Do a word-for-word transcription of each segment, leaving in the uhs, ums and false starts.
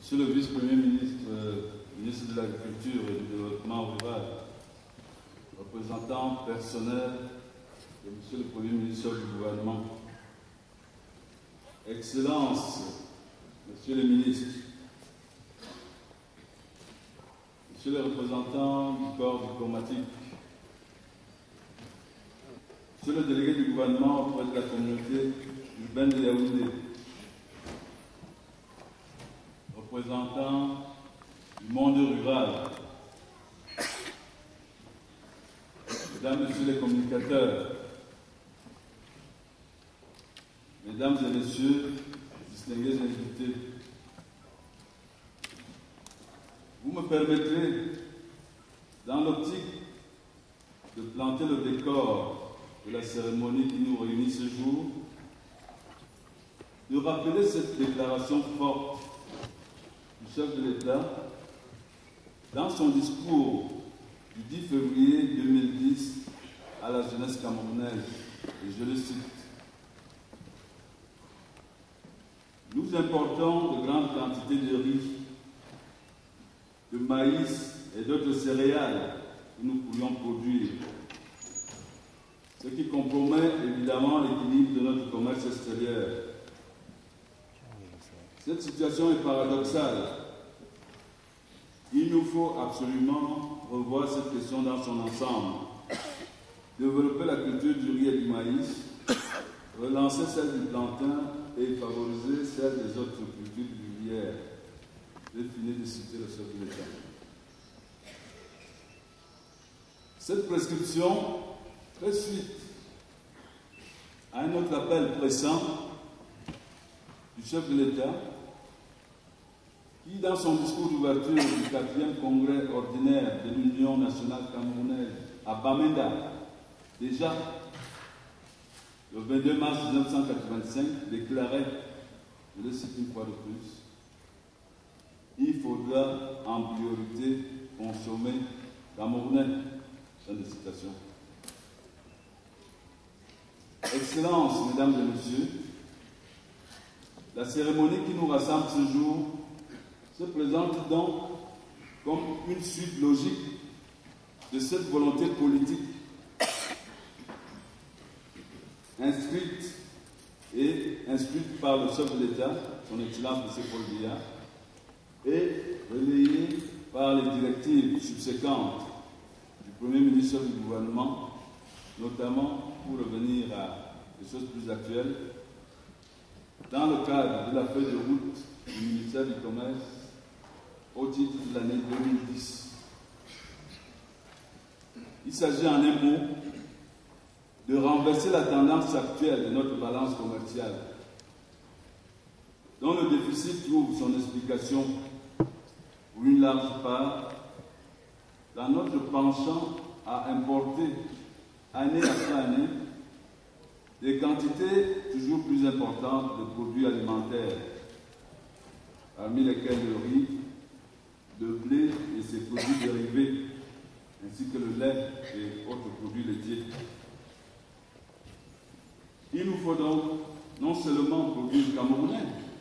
Monsieur le vice-premier ministre, euh, ministre de l'Agriculture et du Développement rural, représentant personnel de Monsieur le Premier ministre du gouvernement, Excellences, Monsieur le ministre, Monsieur le représentant du corps diplomatique, Monsieur le délégué du gouvernement auprès de la communauté urbaine de Yaoundé, représentant du monde rural, Mesdames, Messieurs les communicateurs, Mesdames et Messieurs, distingués invités, vous me permettrez, dans l'optique de planter le décor de la cérémonie qui nous réunit ce jour, de rappeler cette déclaration forte du chef de l'État dans son discours du dix février deux mille dix à la jeunesse camerounaise, et je le cite. Nous importons de grandes quantités de riz, de maïs et d'autres céréales que nous pourrions produire, ce qui compromet évidemment l'équilibre de notre commerce extérieur. Cette situation est paradoxale. Il nous faut absolument revoir cette question dans son ensemble. Développer la culture du riz et du maïs, relancer celle du plantain et favoriser celle des autres cultures vivrières. J'ai fini de citer le chef de l'État. Cette prescription fait suite à un autre appel pressant du chef de l'État qui, dans son discours d'ouverture du quatrième congrès ordinaire de l'Union nationale camerounaise à Bamenda, déjà le vingt-deux mars mille neuf cent quatre-vingt-cinq, déclarait, je le cite une fois de plus, il faudra en priorité consommer camerounais. Fin de citation. Excellences, Mesdames et Messieurs, la cérémonie qui nous rassemble ce jour se présente donc comme une suite logique de cette volonté politique inscrite et instruite par le chef de l'État, son Excellence M. Paul Biya, et relayée par les directives subséquentes du Premier ministre du gouvernement, notamment pour revenir à des choses plus actuelles, dans le cadre de la feuille de route du ministère du Commerce au titre de l'année deux mille dix. Il s'agit en un mot de renverser la tendance actuelle de notre balance commerciale, dont le déficit trouve son explication pour une large part dans notre penchant à importer année après année des quantités toujours plus importantes de produits alimentaires, parmi lesquels le riz, le blé et ses produits dérivés, ainsi que le lait et autres produits laitiers. Il nous faut donc non seulement produire camerounais,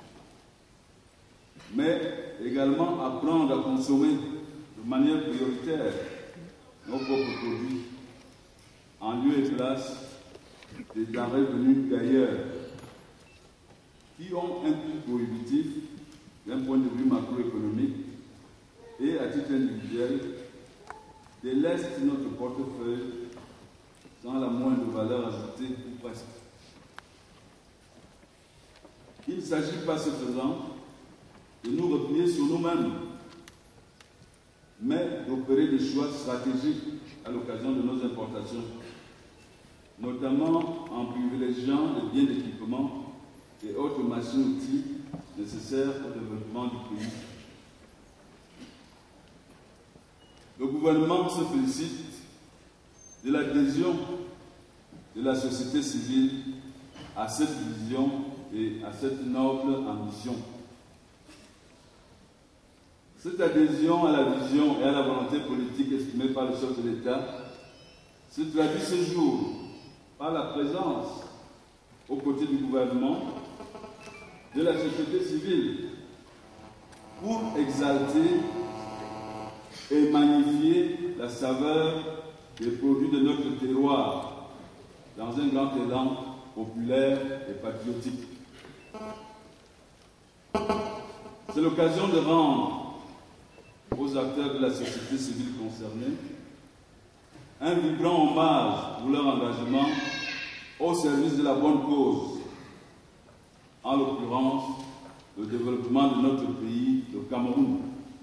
mais également apprendre à consommer de manière prioritaire nos propres produits, en lieu et place des denrées venues d'ailleurs, qui ont un coût prohibitif d'un point de vue macroéconomique et à titre individuel, délaissent notre portefeuille sans la moindre valeur ajoutée ou presque. Il ne s'agit pas, ce faisant, de nous replier sur nous-mêmes, mais d'opérer des choix stratégiques à l'occasion de nos importations, notamment en privilégiant les biens d'équipement et autres machines-outils nécessaires au développement du pays. Le gouvernement se félicite de l'adhésion de la société civile à cette vision et à cette noble ambition. Cette adhésion à la vision et à la volonté politique exprimée par le chef de l'État se traduit ce jour par la présence, aux côtés du gouvernement, de la société civile, pour exalter et magnifier la saveur des produits de notre terroir dans un grand élan populaire et patriotique. C'est l'occasion de rendre aux acteurs de la société civile concernés un vibrant hommage pour leur engagement au service de la bonne cause, en l'occurrence le développement de notre pays, le Cameroun.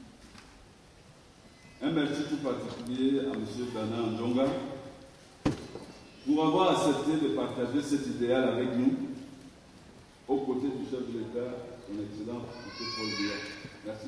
Un merci tout particulier à M. Bernard Ndjonga pour avoir accepté de partager cet idéal avec nous, aux côtés du chef de l'État, son Excellence M. Paul Biya. Merci.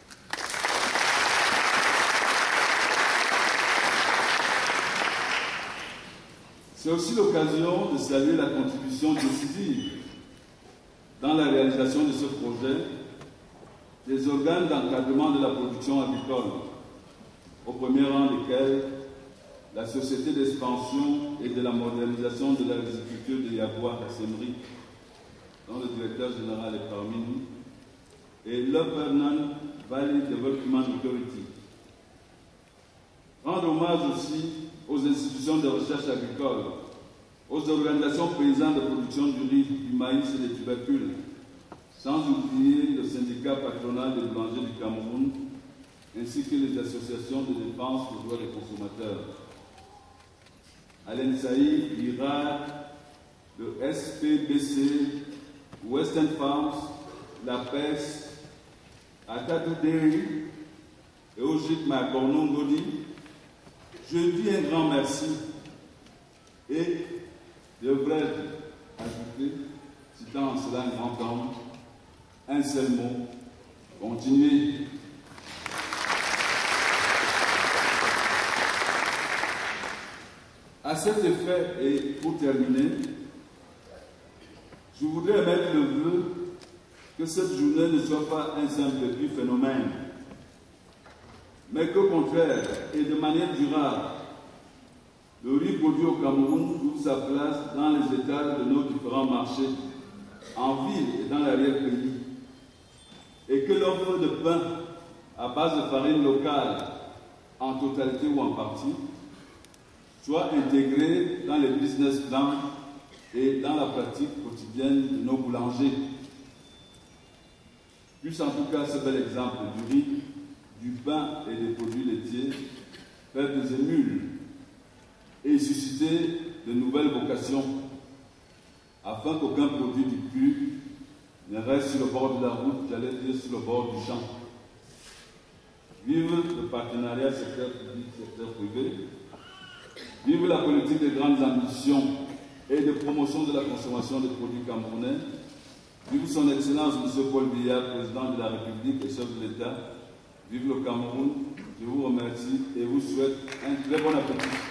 C'est aussi l'occasion de saluer la contribution décisive dans la réalisation de ce projet des organes d'encadrement de la production agricole, au premier rang desquels la Société d'expansion et de la modernisation de l'agriculture de Yagua à Semri, dont le directeur général est parmi nous, et l'Uppernan Valley Development Authority. Rendre hommage aussi aux institutions de recherche agricole, aux organisations paysannes de production du riz, du maïs et des tubercules, sans oublier le syndicat patronal des boulangers du Cameroun, ainsi que les associations de défense des droits des consommateurs. Alain Saïd, l'I R A D, le S P B C, Western Farms, la P E S, Atadou Dairy et Ojit Makornongodi, je dis un grand merci et devrais ajouter, citant en cela un grand homme, un seul mot, continuez. À cet effet, et pour terminer, je voudrais émettre le vœu que cette journée ne soit pas un simple phénomène, mais qu'au contraire, et de manière durable, le riz produit au Cameroun trouve sa place dans les étals de nos différents marchés, en ville et dans l'arrière-pays, et que l'offre de pain à base de farine locale, en totalité ou en partie, soit intégrée dans les business plans et dans la pratique quotidienne de nos boulangers. Plus en tout cas ce bel exemple du riz, du pain et des produits laitiers faire des émules et susciter de nouvelles vocations afin qu'aucun produit du cru ne reste sur le bord de la route, j'allais dire sur le bord du champ. Vive le partenariat secteur public, secteur privé. Vive la politique des grandes ambitions et de promotion de la consommation des produits camerounais. Vive son Excellence M. Paul Biya, président de la République et chef de l'État. Vive le Cameroun. Je vous remercie et vous souhaite un très bon appétit.